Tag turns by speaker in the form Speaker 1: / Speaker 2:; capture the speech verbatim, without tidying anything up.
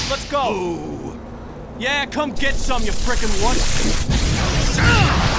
Speaker 1: Let's go.
Speaker 2: Ooh.
Speaker 1: Yeah, come get some, you frickin' wuss.